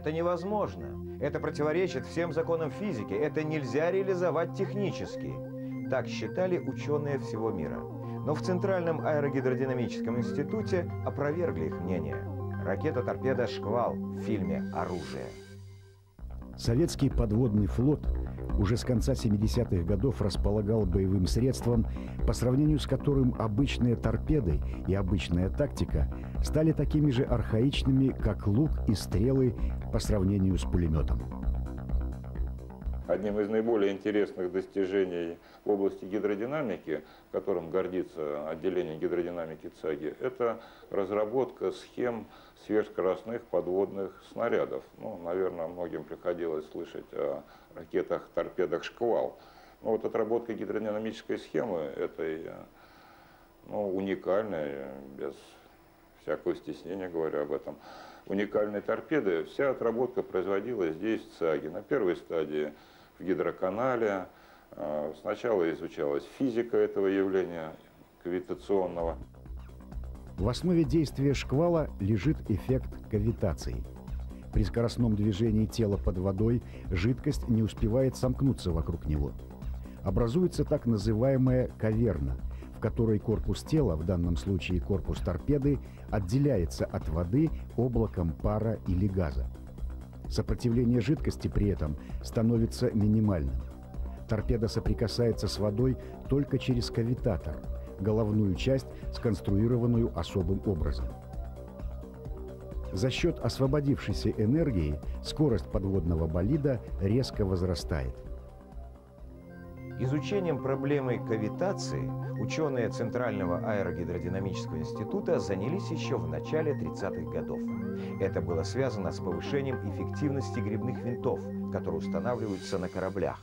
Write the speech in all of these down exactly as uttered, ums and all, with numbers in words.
Это невозможно. Это противоречит всем законам физики. Это нельзя реализовать технически. Так считали ученые всего мира. Но в Центральном аэрогидродинамическом институте опровергли их мнение. Ракета-торпеда «Шквал» в фильме «Оружие». Советский подводный флот уже с конца семидесятых годов располагал боевым средством, по сравнению с которым обычные торпеды и обычная тактика стали такими же архаичными, как лук и стрелы по сравнению с пулеметом. Одним из наиболее интересных достижений в области гидродинамики, которым гордится отделение гидродинамики ЦАГИ, это разработка схем сверхскоростных подводных снарядов. Ну, наверное, многим приходилось слышать о ракетах-торпедах «Шквал». Но вот отработка гидродинамической схемы этой, ну, уникальной, без всякого стеснения говорю об этом, уникальной торпеды, вся отработка производилась здесь, в ЦАГИ. На первой стадии в гидроканале. Сначала изучалась физика этого явления кавитационного. В основе действия шквала лежит эффект кавитации. При скоростном движении тела под водой жидкость не успевает сомкнуться вокруг него. Образуется так называемая каверна, в которой корпус тела, в данном случае корпус торпеды, отделяется от воды облаком пара или газа. Сопротивление жидкости при этом становится минимальным. Торпеда соприкасается с водой только через кавитатор, головную часть, сконструированную особым образом. За счет освободившейся энергии скорость подводного болида резко возрастает. Изучением проблемы кавитации ученые Центрального аэрогидродинамического института занялись еще в начале тридцатых годов. Это было связано с повышением эффективности грибных винтов, которые устанавливаются на кораблях.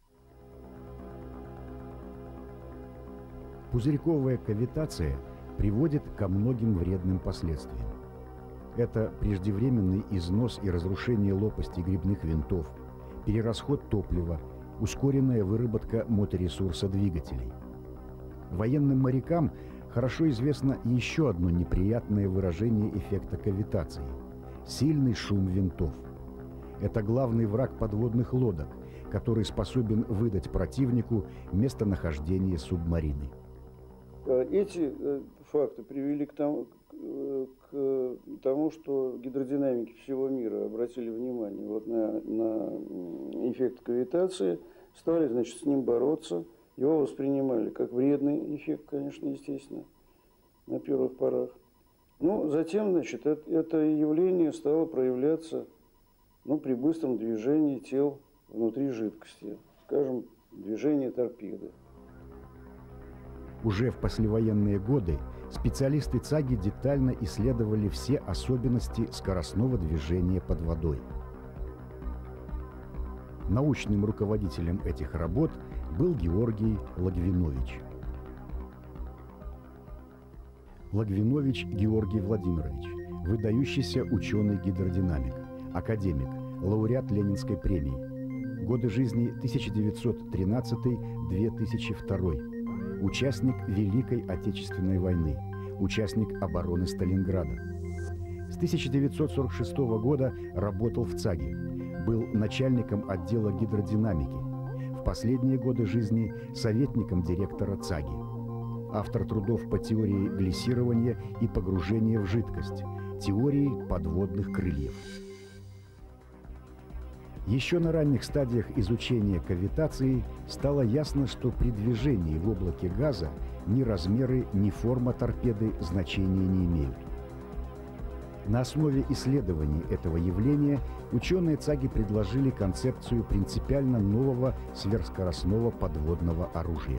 Пузырьковая кавитация приводит ко многим вредным последствиям. Это преждевременный износ и разрушение лопастей грибных винтов, перерасход топлива, ускоренная выработка моторесурса двигателей. Военным морякам хорошо известно еще одно неприятное выражение эффекта кавитации – сильный шум винтов. Это главный враг подводных лодок, который способен выдать противнику местонахождение субмарины. Эти факты привели к тому, к тому, что гидродинамики всего мира обратили внимание вот на, на эффект кавитации, стали, значит, с ним бороться. Его воспринимали как вредный эффект, конечно, естественно, на первых порах. Но затем, значит, это, это явление стало проявляться, ну, при быстром движении тел внутри жидкости, скажем, движение торпеды. Уже в послевоенные годы специалисты ЦАГИ детально исследовали все особенности скоростного движения под водой. Научным руководителем этих работ был Георгий Логвинович. Логвинович Георгий Владимирович, выдающийся ученый-гидродинамик, академик, лауреат Ленинской премии. Годы жизни тысяча девятьсот тринадцатый — две тысячи второй. Участник Великой Отечественной войны, участник обороны Сталинграда. С тысяча девятьсот сорок шестого года работал в ЦАГИ, был начальником отдела гидродинамики, в последние годы жизни советником директора ЦАГИ. Автор трудов по теории глиссирования и погружения в жидкость, теории подводных крыльев. Еще на ранних стадиях изучения кавитации стало ясно, что при движении в облаке газа ни размеры, ни форма торпеды значения не имеют. На основе исследований этого явления ученые ЦАГИ предложили концепцию принципиально нового сверхскоростного подводного оружия.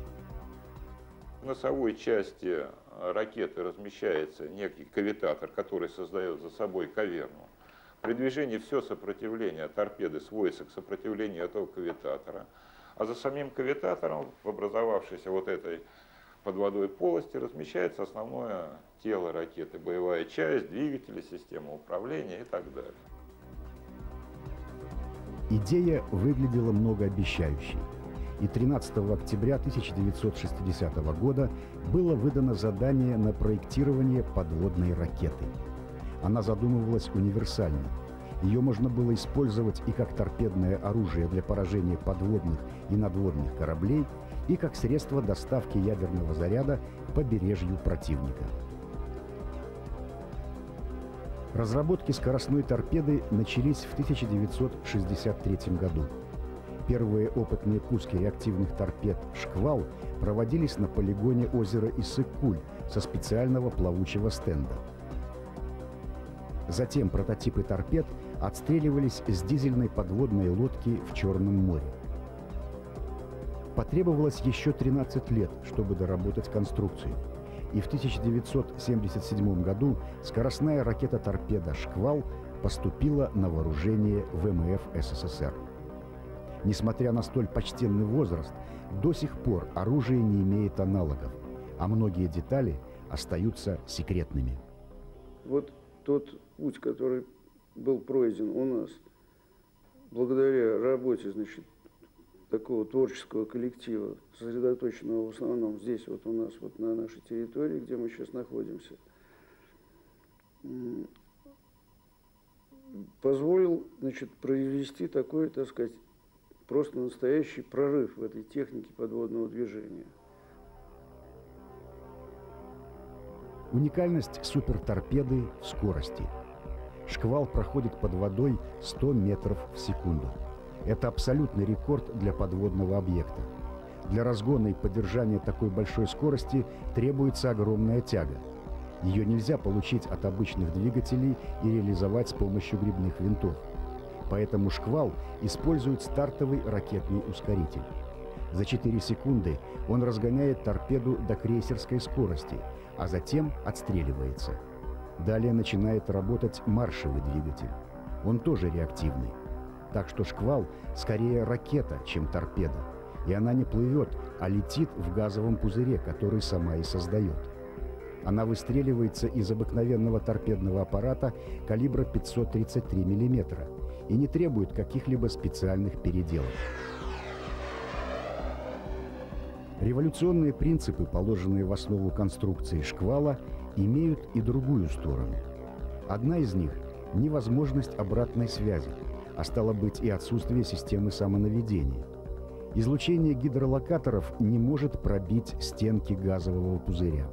В носовой части ракеты размещается некий кавитатор, который создает за собой каверну. При движении все сопротивление торпеды сводится к сопротивлению этого кавитатора. А за самим кавитатором, в образовавшейся вот этой под водой полости, размещается основное тело ракеты, боевая часть, двигатели, система управления и так далее. Идея выглядела многообещающей. И тринадцатого октября тысяча девятьсот шестидесятого года было выдано задание на проектирование подводной ракеты. Она задумывалась универсальной Ее можно было использовать и как торпедное оружие для поражения подводных и надводных кораблей, и как средство доставки ядерного заряда к побережью противника. Разработки скоростной торпеды начались в тысяча девятьсот шестьдесят третьем году. Первые опытные пуски реактивных торпед «Шквал» проводились на полигоне озера Иссык-Куль со специального плавучего стенда. Затем прототипы торпед отстреливались с дизельной подводной лодки в Черном море. Потребовалось еще тринадцать лет, чтобы доработать конструкцию. И в тысяча девятьсот семьдесят седьмом году скоростная ракета-торпеда «Шквал» поступила на вооружение ВМФ СССР. Несмотря на столь почтенный возраст, до сих пор оружие не имеет аналогов, а многие детали остаются секретными. Вот тот путь, который был пройден у нас, благодаря работе, значит, такого творческого коллектива, сосредоточенного в основном здесь, вот у нас, вот на нашей территории, где мы сейчас находимся, позволил, значит, произвести такой, так сказать, просто настоящий прорыв в этой технике подводного движения. Уникальность суперторпеды в скорости. «Шквал» проходит под водой сто метров в секунду. Это абсолютный рекорд для подводного объекта. Для разгона и поддержания такой большой скорости требуется огромная тяга. Ее нельзя получить от обычных двигателей и реализовать с помощью грибных винтов. Поэтому «Шквал» использует стартовый ракетный ускоритель. За четыре секунды он разгоняет торпеду до крейсерской скорости, а затем отстреливается. Далее начинает работать маршевый двигатель. Он тоже реактивный. Так что «Шквал» скорее ракета, чем торпеда. И она не плывет, а летит в газовом пузыре, который сама и создает. Она выстреливается из обыкновенного торпедного аппарата калибра пятьсот тридцать три миллиметра и не требует каких-либо специальных переделок. Революционные принципы, положенные в основу конструкции «Шквала», имеют и другую сторону. Одна из них – невозможность обратной связи, а стало быть и отсутствие системы самонаведения. Излучение гидролокаторов не может пробить стенки газового пузыря.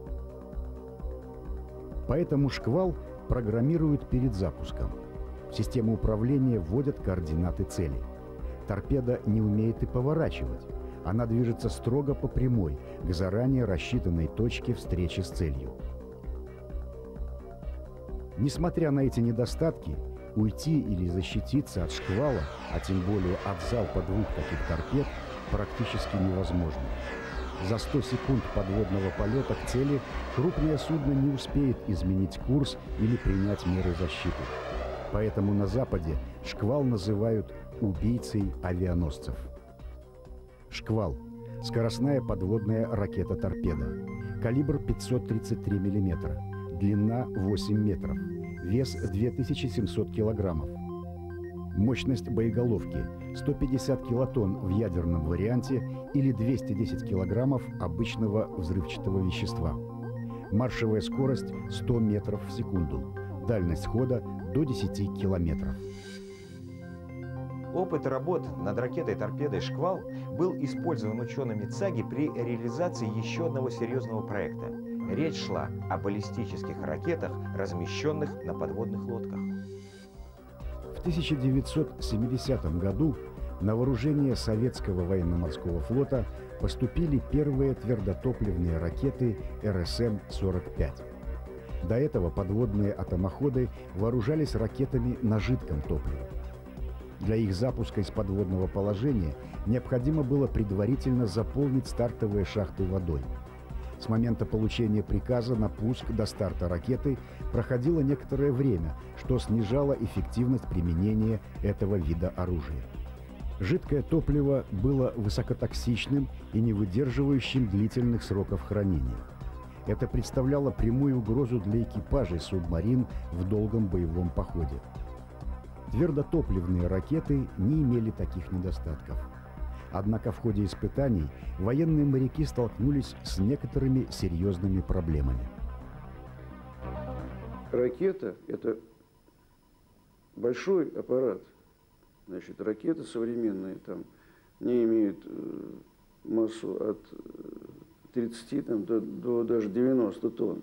Поэтому «Шквал» программируют перед запуском. В систему управления вводят координаты цели. Торпеда не умеет и поворачивать. Она движется строго по прямой, к заранее рассчитанной точке встречи с целью. Несмотря на эти недостатки, уйти или защититься от «Шквала», а тем более от залпа двух таких торпед, практически невозможно. За сто секунд подводного полета к цели крупное судно не успеет изменить курс или принять меры защиты. Поэтому на Западе «Шквал» называют убийцей авианосцев. «Шквал» – скоростная подводная ракета-торпеда. Калибр пятьсот тридцать три миллиметра. Длина восемь метров. Вес две тысячи семьсот килограммов. Мощность боеголовки – сто пятьдесят килотонн в ядерном варианте или двести десять килограммов обычного взрывчатого вещества. Маршевая скорость – сто метров в секунду. Дальность хода – до десяти километров. Опыт работ над ракетой-торпедой «Шквал» был использован учеными ЦАГИ при реализации еще одного серьезного проекта. Речь шла о баллистических ракетах, размещенных на подводных лодках. В тысяча девятьсот семидесятом году на вооружение Советского военно-морского флота поступили первые твердотопливные ракеты эр эс эм сорок пять. До этого подводные атомоходы вооружались ракетами на жидком топливе. Для их запуска из подводного положения необходимо было предварительно заполнить стартовые шахты водой. С момента получения приказа на пуск до старта ракеты проходило некоторое время, что снижало эффективность применения этого вида оружия. Жидкое топливо было высокотоксичным и не выдерживающим длительных сроков хранения. Это представляло прямую угрозу для экипажей субмарин в долгом боевом походе. Твердотопливные ракеты не имели таких недостатков. Однако в ходе испытаний военные моряки столкнулись с некоторыми серьезными проблемами. Ракета – это большой аппарат. Значит, ракеты современные там не имеют массу от тридцати там, до, до даже девяноста тонн.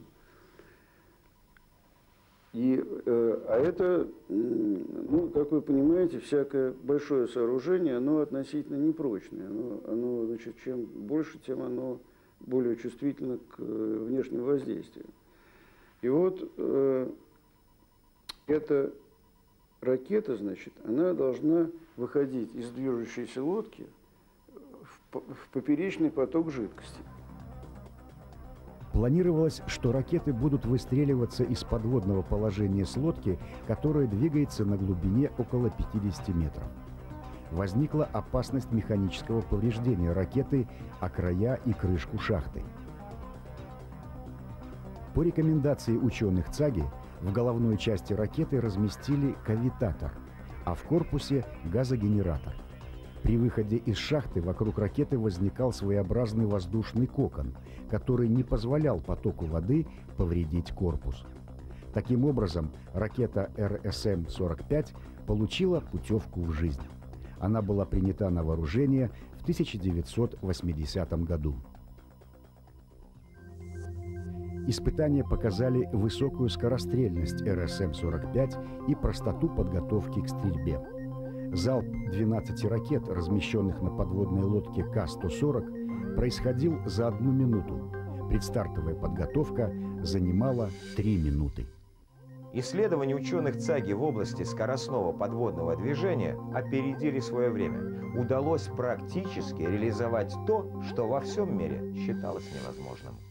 И, а это, ну, как вы понимаете, всякое большое сооружение, оно относительно непрочное. Оно, оно, значит, чем больше, тем оно более чувствительно к внешним воздействиям. И вот э, эта ракета, значит, она должна выходить из движущейся лодки в, в поперечный поток жидкости. Планировалось, что ракеты будут выстреливаться из подводного положения с лодки, которая двигается на глубине около пятидесяти метров. Возникла опасность механического повреждения ракеты о края и крышку шахты. По рекомендации ученых ЦАГИ, в головной части ракеты разместили кавитатор, а в корпусе – газогенератор. При выходе из шахты вокруг ракеты возникал своеобразный воздушный кокон, который не позволял потоку воды повредить корпус. Таким образом, ракета эр эс эм сорок пять получила путевку в жизнь. Она была принята на вооружение в тысяча девятьсот восьмидесятом году. Испытания показали высокую скорострельность эр эс эм сорок пять и простоту подготовки к стрельбе. Залп двенадцати ракет, размещенных на подводной лодке Ка сто сорок, происходил за одну минуту. Предстартовая подготовка занимала три минуты. Исследования ученых ЦАГИ в области скоростного подводного движения опередили свое время. Удалось практически реализовать то, что во всем мире считалось невозможным.